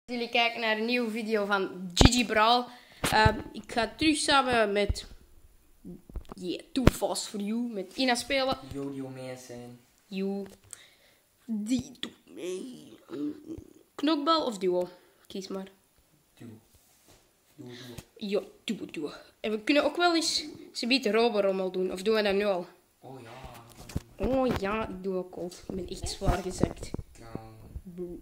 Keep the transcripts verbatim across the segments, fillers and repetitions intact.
Jullie kijken naar een nieuwe video van Gigi Brawl. Uh, ik ga terug samen met yeah, Too Fast For You met Ina spelen. Yo, die wil mee zijn. You. Die doet mee. Knokbal of duo? Kies maar. Duo. Duo, duo. Ja, duo, duo. En we kunnen ook wel eens ze biedt roborommel doen. Of doen we dat nu al? Oh ja. Oh ja, ik doe ook al. Ik ben echt zwaar gezakt. Boe.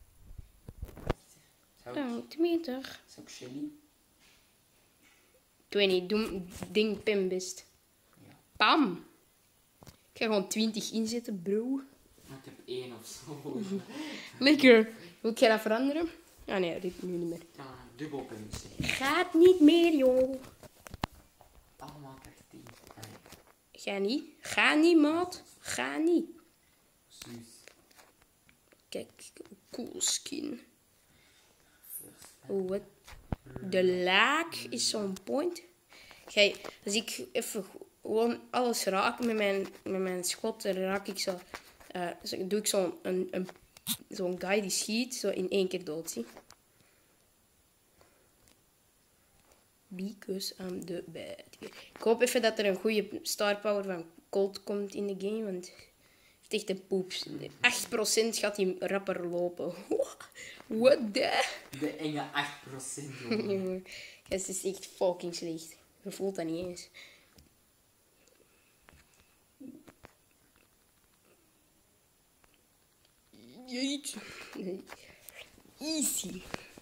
Nou, twintig. Is ook chili? Ik weet niet, doe ding Pim best. Ja. Pam! Ik ga gewoon twintig inzetten, bro. Ik heb één of zo. Lekker. Wil jij dat veranderen? Ah nee, dit nu niet meer. Ja, dubbel punten. Gaat niet meer, joh. Allemaal krijgt tien. Nee. Ga niet. Ga niet, maat. Ga niet. Precies. Kijk, cool skin. Oh, wat? De laak is zo'n point. Kijk, als ik even gewoon alles raak met mijn, met mijn schot, dan raak ik zo. Uh, zo doe ik zo'n een, een, zo'n guy die schiet, zo in één keer dood, zie. Because I'm the bad guy. Ik hoop even dat er een goede star power van Colt komt in de game, want het heeft echt een poeps. acht procent gaat hij rapper lopen. What the? De enge acht procent, jongen. Het is echt fucking slecht. Je voelt dat niet eens. Jeetje. Easy.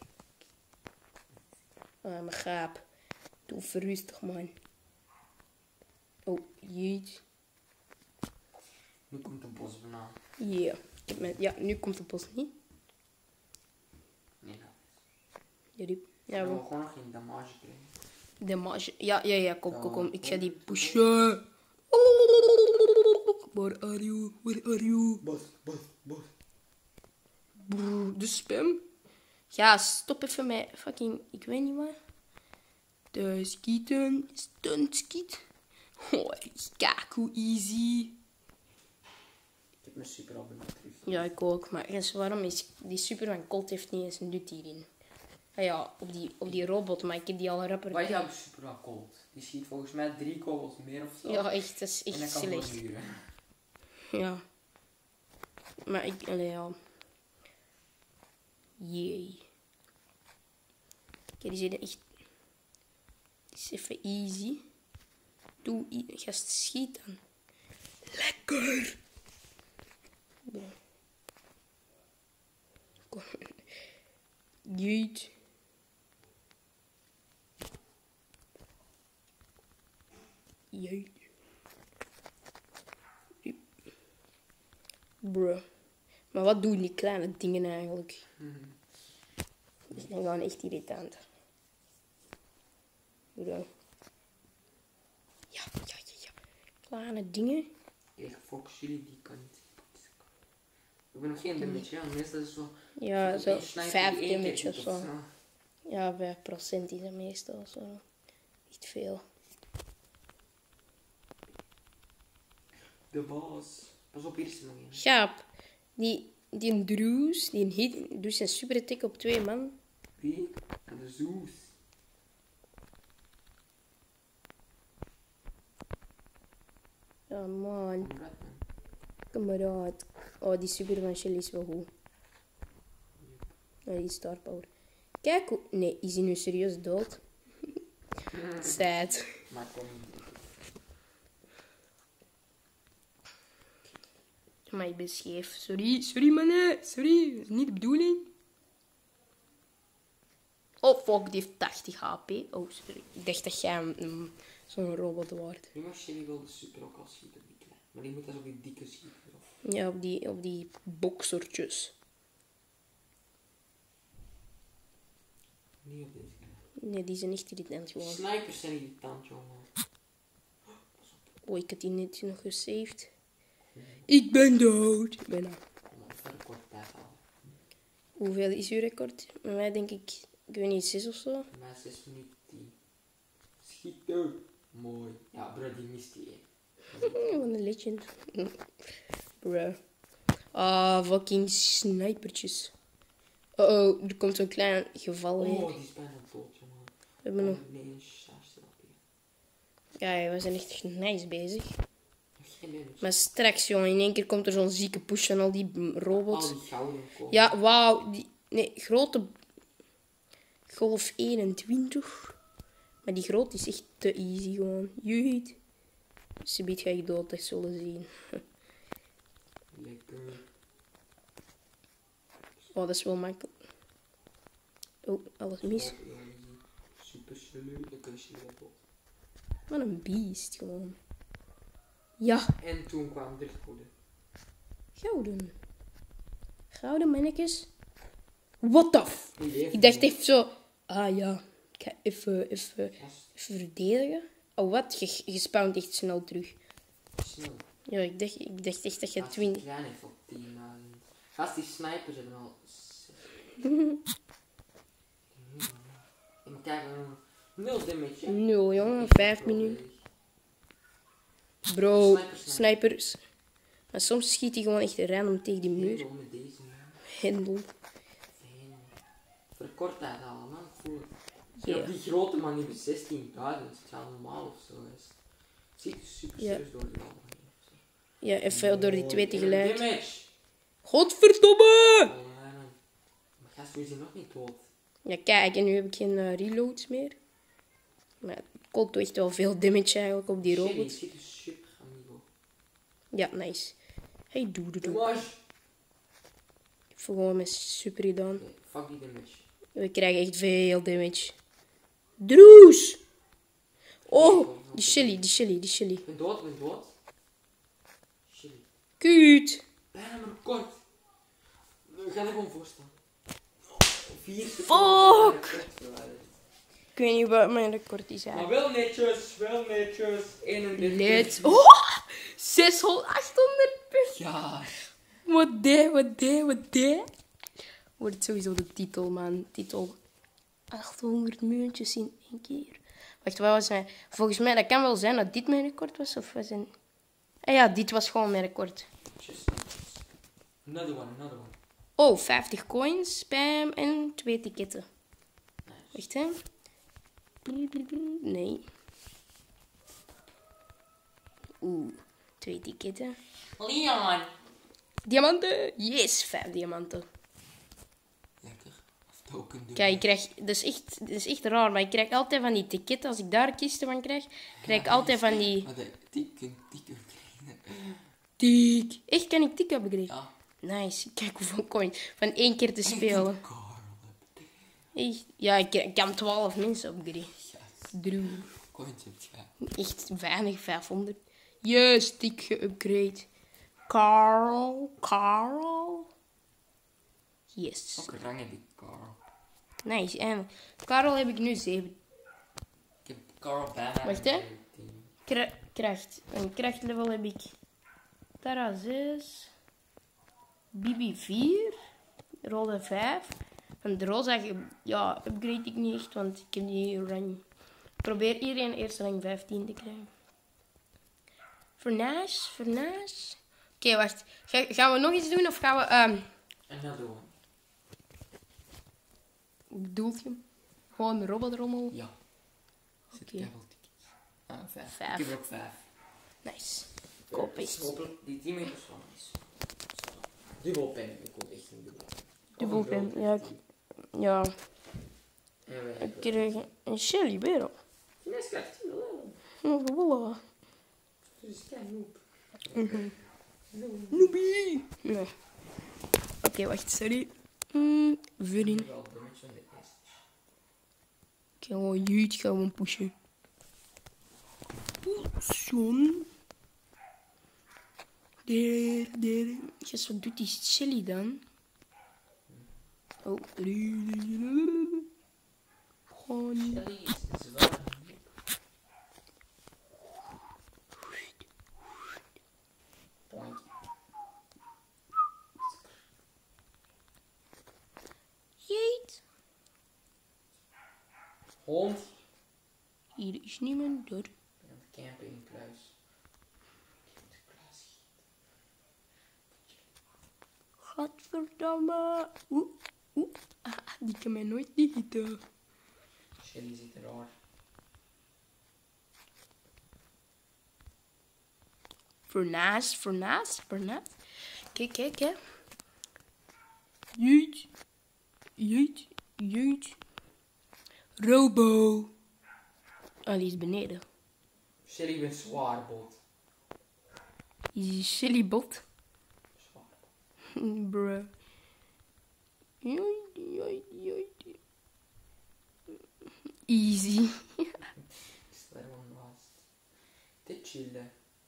Ah, mijn gaap. Doe verrustig, man. Oh, jeetje. Nu komt de bosbanaan. Yeah. Ja, nu komt de bos niet. Nee, dat Ja, die... is. Ja, We we... gaan gewoon nog geen damage krijgen. De marge. Ja, ja, ja, kom, kom, kom. Ik ga die pushen. Where are you? Where are you? Bos, bos, bos. Brrr, de spam. Ja, stop even met fucking... Ik weet niet wat. De skieten. Stunt skiet. Oh, kijk hoe easy. Ik heb mijn super al terug. Ja, ik ook. Maar eens, waarom is die super van Colt heeft niet eens een nut hierin? Ah ja, op die, op die robot, maar ik heb die al rapper. Wat heb super al cold? Die schiet volgens mij drie kogels meer of zo. Ja, echt, dat is En echt dat kan slecht. gewoon duren. Ja. Maar ik, allee, ja. Jee. Kijk, die zijn echt... Het is even easy. Doe, gast, schiet dan. Lekker! Kom. Jeet. Jeet. Bruh. Maar wat doen die kleine dingen eigenlijk? Mm-hmm. Die zijn gewoon echt irritant. Bruh. Ja, ja, ja, ja. Kleine dingen. Echt, fuck chili, die kan niet. Ik ben nog geen damage, ja. Meestal is het zo... Ja, zo één sniper vijf die één keer damage of hit zo. Ja, vijf procent is dat meestal zo. Niet veel. De baas. Pas op, hier is er nog één. Gaap. Die, die Druus, die hit, doet zijn super attack op twee man. Wie? En de Zeus. Ja, man. Hoe dat, man? Kameraad. Oh, die super van Shelly is wel goed. Ja, die star power. Kijk hoe... Nee, is hij nu serieus dood? Sad. Maar kom. Maar ik ben scheef. Sorry, sorry mannen. Sorry, dat is niet de bedoeling. Oh fuck, die heeft tachtig H P. Oh, sorry. Ik dacht dat jij een, een, zo'n robot wordt. Nu mag Shelly wel de super ook al schieten, die klein. Maar die moet dus op die dikke schieten. Of... Ja, op die, op die boksertjes. Niet op deze klein. Nee, die zijn echt irritant gewoon. Snipers zijn irritant, jongen. Oh, ik had die net nog gesaved. Ik ben dood. Ik ben er. Kom op, voor de korte tijd halen. Hoeveel is uw record? Bij mij denk ik, ik weet niet, zes of zo. Voor mij zes minuten tien. Schieten. Mooi. Ja, bro, die mist die één. Van de legend. Bruh. Ah, fucking snipertjes. Oh, oh, er komt zo'n klein geval weer. Oh, die is bijna dood, jongen. We hebben nog... Oh, nee, een chasstherapie. Ja, we zijn echt nice bezig. Geen damage. Maar straks, jongen, in één keer komt er zo'n zieke push en al die robots. Al die gouden komen. Ja, wauw. Die... Nee, grote... Golf eenentwintig. Maar die grote is echt te easy, gewoon. Jeet. Ze biedt ga ik dood, dat zullen zien. Lekker. Oh, dat is wel makkelijk. Oh, alles mis. Oh, ja, super slim. Dan kun je wel dood. Wat een beest, gewoon. Ja, En toen kwam er goede. gouden. Gouden mannetjes. What the f... Die leeft Ik dacht nog. even zo... Ah ja, ik ga even, even, Gast, even verdedigen. Oh, wat? Je, je spawnt echt snel terug. snel. Ja, ik dacht, ik dacht echt dat je Gast, twintig... die klein heeft al tienduizend. Gast, die snipers hebben al zes. Ja, maar kijk, we hebben nul damage. hè. Nul, jongen. Echt Vijf wel minuten. bezig. Bro, Sniper, sniper. snipers. Maar soms schiet hij gewoon echt random tegen die Nee, muur. gewoon met deze man. Hendel. Fijn. Verkort dat al, man. Ik voel het. Ja. Ja, die grote man die heeft zestienduizend. Het is wel normaal of zo. Is. Het ziet er super Ja. serieus door de bal. Ja, even door die twee tegelijk. Damage. Godverdomme! Oh, man. Maar gast, hoe is hij nog niet dood? Ja, kijk, en nu heb ik geen eh, reloads meer. Maar het komt echt wel veel damage eigenlijk op die Shit, robot. die ziet er super amigo. Ja, nice. Hey, doe doe doe. Damage. Ik heb gewoon met super gedaan. Nee, fuck die damage. We krijgen echt veel damage. Droes! Oh, die Shelly, die Shelly, die Shelly. Ik ben dood, ik ben dood. Shit. Kuut! Bijna maar kort. Nu ga ik gewoon voorstaan. Vier Fuck! Ik weet niet wat mijn record is Maar eigenlijk. wel netjes, wel netjes. eenendertig. Let's... Oh! zeshonderd, achthonderd per... Ja. Wat de, wat de, wat de. Wordt sowieso de titel, man. Titel. achthonderd muntjes in één keer. Wacht, wat was mijn... Volgens mij, dat kan wel zijn dat dit mijn record was, of was een... Ah ja, dit was gewoon mijn record. Just another one, another one. Oh, vijftig coins, spam en twee ticketten. Wacht, hè. Nee. Oeh, twee ticketten. Leon. Diamanten! Yes, vijf diamanten. Lekker. Of token doen. Kijk, ik krijg... Dat is, echt, dat is echt raar, maar ik krijg altijd van die ticketten. Als ik daar kisten van krijg, krijg ik altijd van die... Maar de tikken, tikken krijgen. Tik. Echt, kan ik tikken upgraden? Ja. Nice. Kijk hoeveel coins. Van één keer te spelen. Karel. Echt. Ja, ik ik kan twaalf mensen upgraden. Yes. Drie. Coins heb je. Echt weinig, vijfhonderd. Yes, tik geupgrade. Carl. Carl. Yes. Welke rang heb ik, Karel? Nice. En Carl heb ik nu zeven. Ik heb Karel bijna. Wacht, hè. zeventien. Kra- kracht. En krachtlevel heb ik Tara zes. Bibi vier. Roda vijf. En de Rosa, ge- ja, upgrade ik niet echt, want ik heb die rang. Ik probeer iedereen eerst rang vijftien te krijgen. Vernaas, vernaas. Oké, okay, wacht. Ga- gaan we nog iets doen of gaan we... ehm Another one. Hoe bedoelt je? Gewoon robotrommel? Ja. Zit Oké. ik heb wel tickets. Ah, vijf. Vijf. Ik heb er ook vijf. Nice. Koop Dus eens. hopelijk die tien meters van is. Dubbelpen. Ik wil echt een dubbelpen. Dubbelpen, Of een ja. grote. Ja, En wij ik hebben- kreeg een Shelly weer. Finesse krijgt tien wel. Oh, voilà. Dus kijk, noep. Noobie. Nee. Oké, okay, wacht, sorry. Mm, Verin. Wel damage van de eerste. Ik ga gewoon jeet, gaan we pushen. Zo'n. Der, der. Yes, wat doet die Shelly dan? Oh. Gewoon. Shelly is zwaar. Point. Jeet. Hond. Hier is niemand door. Ik ben aan het campen in kluis. Gadverdamme. Oeh. Oeh, ah, die kan mij nooit digiten. Shelly zit er raar. Vernaas, vernaas, vernaas. Kijk, kijk, hè. Jeetje. Jeetje, jeetje. Robo. Ah, die is beneden. Shelly bent zwaar bot. Die is silly bot. Zwaar. Bruh. Jeetje, jeetje, jeetje. Easy. Stel hem naast. Dit chillen.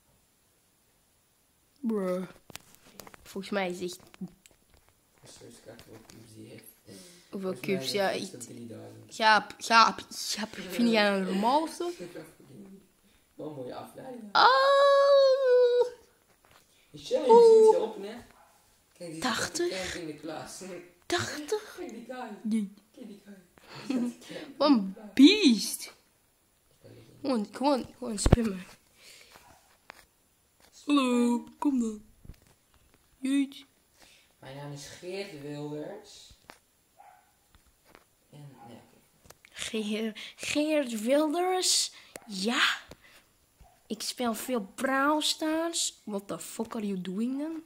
Bruh. Volgens mij is echt... Zo is het wat cubes die heeft. Hoeveel cubes? Ja, echt... drieduizend. Gaap, gaap, gaap. Vind jij een normaal of zo? Wel een mooie afleiding. Oh! Shelly, misschien is je op, hè? Kijk, die tachtig. Kijk in de klas. tachtig? Kijk die guy. Nee. Kijk die guy. Wat een beest. Gewoon, gewoon, gewoon spammen. Hallo, kom dan. Jeetje. Mijn naam is Geert Wilders. En, nee, oké. Geer, Geert Wilders. Ja. Ik speel veel Brawl Stars. What the fuck are you doing then?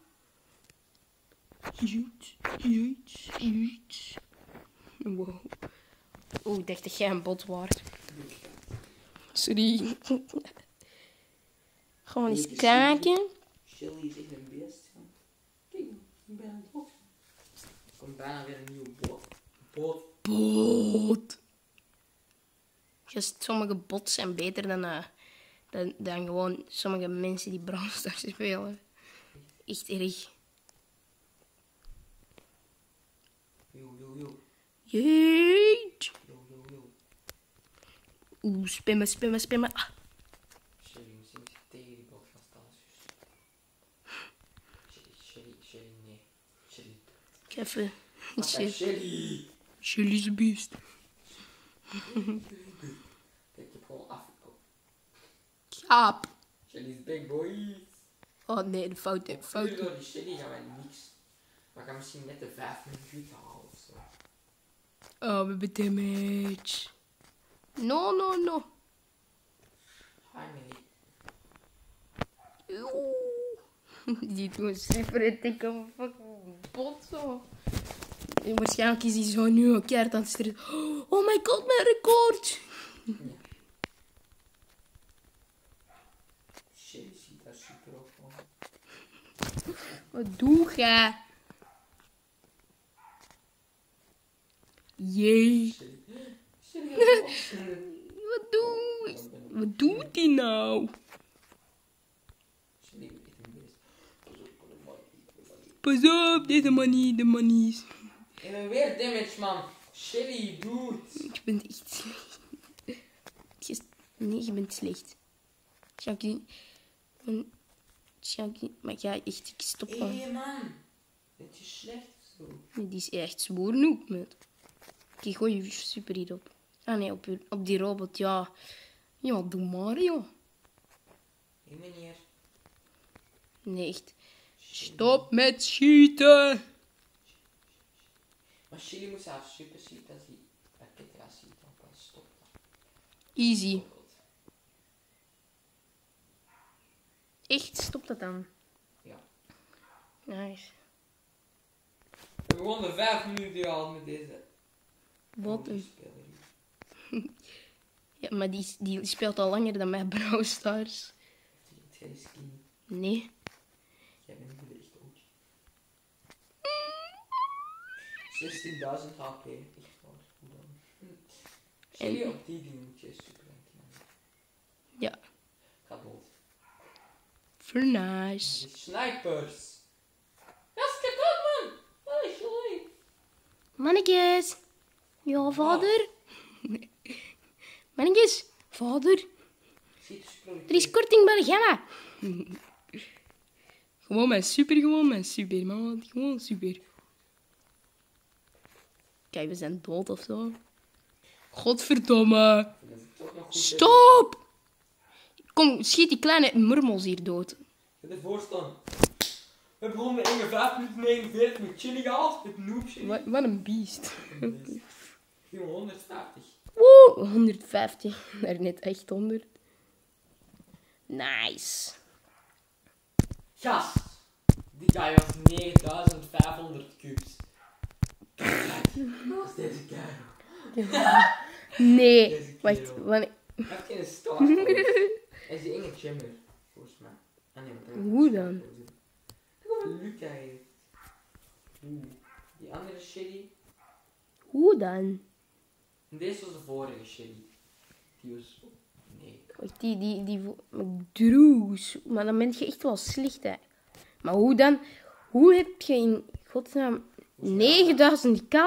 Jeetje, jeetje, jeetje. Wow. Oeh, ik dacht dat jij een bot waard. Sorry. Gewoon eens kijken. Shelly is echt een beest. Kijk, ik ben aan het boksen. Er komt bijna weer een nieuwe bot. Bot. Bot. Just, sommige bots zijn beter dan, uh, dan, dan gewoon sommige mensen die Brawl Stars spelen. Echt erg. Yo, yo, yo. Jeetje. Yo, yo, yo. Oeh, spammen, spammen, spammen. Ah. Shelly, misschien moet je tegen die bot gaan staan. Shelly, Shelly, Shelly, nee. Shelly. Ik ga even... Wat is Shelly? Shelly is een beest. Kijk, ik heb gewoon af. Gaap. Shelly's big boys. Oh nee, de fout, de fout. Puur door die Shelly gaan wij niks. We gaan misschien net de vijf minuten halen of zo. Oh, we hebben damage. No, no, no. Hi, mate. Oeh. Die doet super een dikke fucking bot zo. En waarschijnlijk is hij zo nu een keer aan het stressen. Oh my god, mijn record. Ja. Shelly ziet daar super op van. Wat doe jij? Jee. Shelly. Shelly gaat boksen. Wat doe Wat doet hij nou? Shelly is echt een beest. Pas op, deze manie, de manies. En dan weer damage, man. Shelly, dude. Ik ben echt slecht. Je- Nee, je bent slecht. Shanky. Shanky. Maar ja, echt, ik stop Hé, gewoon. hey, man. Ben je slecht of zo? Nee, die is echt zwoer noob, met. Kijk, gooi je super hierop. Ah nee, op, je- op die robot, ja. Ja, doe maar, joh. Hé, meneer. Nee, echt. Shelly. Stop met schieten! Maar Shelly moet zelf super schieten als hij raketten gaat schieten. Dan stop dat. Easy. Echt, stop dat dan. Ja. Nice. We hebben gewoon de vijf minuten gehaald met deze. Wat Oh, die een... speler hier. Ja, maar die, die speelt al langer dan mij Brawl Stars. Heeft hij geen skin? Nee. Jij bent niet de echte O G. zestienduizend H P. Echt waar. Hoe dan? Hm. Shelly, op die ding moet je super ranken. Ja. Gaat dood. For nice. Die snipers. Ja, is kapot, man. Oh, Shelly. Mannetjes. Ja, vader. Mannetjes. Vader. Ziet er super Er is korting bij de Gamma. Gewoon mijn super, gewoon mijn super, man. Gewoon super. Kijk, we zijn dood of zo. Godverdomme. Dat is toch nog goed. We begonnen in vijf minuten negenenveertig met chili gehaald. Met noob chili. Wat, wat een beest. honderdvijftig. Woe, honderdvijftig. Daar net echt honderd. Nice. Gast. Die guy was negenduizend vijfhonderd cubes. Dat is deze kerel. Nee. Deze Wacht. kerel. Wanneer... Hij heeft geen staart. Hij is die enge chimmer. Volgens mij. Ah, nee, maar Hoe dan? Kijk hoeveel lukt hij heeft. Oeh. Die andere shitty. Hoe dan? Deze was de vorige shitty. Die was... Nee. Wacht, die, die, die... Droes. Maar dan ben je echt wel slecht, hè. Maar hoe dan? Hoe heb je in godsnaam negenduizend k?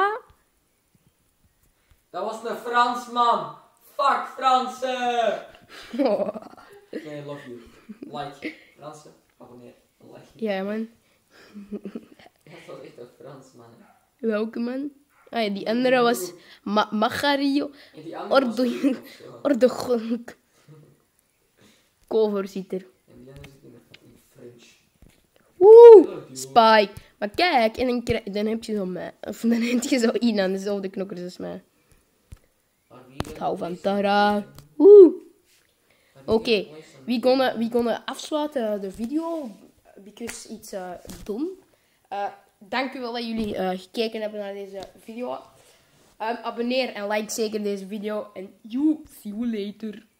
Dat was een Fransman. Fuck Fransen. Oh. Nee, I love you. Like. Fransen. Abonneer. Like. Ja, man. Dat was echt een Fransman. Welke, man? Ah ja, die andere was Ma Macario En die andere was Ordo... Turk of zo. Ordogon. Co-voorzitter. En die andere zit in de fucking French. Woe! Spike. Maar kijk, en dan, krijg- dan heb je zo mij. Of dan heb je zo in aan dezelfde knokkers als mij. Ik hou van Tara. Woe! Oké, okay. we gonna, we gonna afsluiten de video. Because it's uh, done. Uh, dank u wel dat jullie uh, gekeken hebben naar deze video. Um, abonneer en like zeker deze video. En you, see you later.